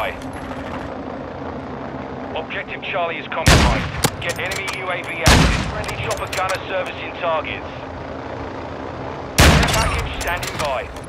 by. Objective Charlie is compromised. Get enemy UAV active. Friendly chopper gunner servicing targets. Package standing by.